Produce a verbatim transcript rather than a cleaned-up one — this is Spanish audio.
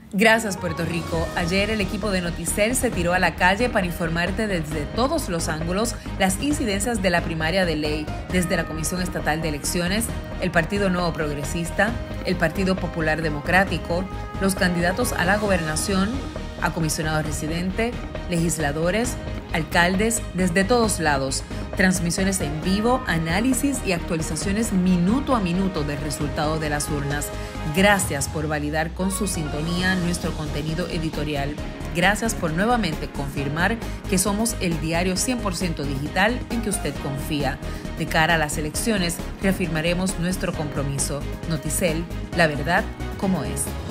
Gracias, Puerto Rico. Ayer el equipo de Noticel se tiró a la calle para informarte desde todos los ángulos las incidencias de la primaria de ley, desde la Comisión Estatal de Elecciones, el Partido Nuevo Progresista, el Partido Popular Democrático, los candidatos a la gobernación, a comisionado residente, legisladores, alcaldes, desde todos lados. Transmisiones en vivo, análisis y actualizaciones minuto a minuto del resultado de las urnas. Gracias por validar con su sintonía nuestro contenido editorial. Gracias por nuevamente confirmar que somos el diario cien por ciento digital en que usted confía. De cara a las elecciones, reafirmaremos nuestro compromiso. Noticel, la verdad como es.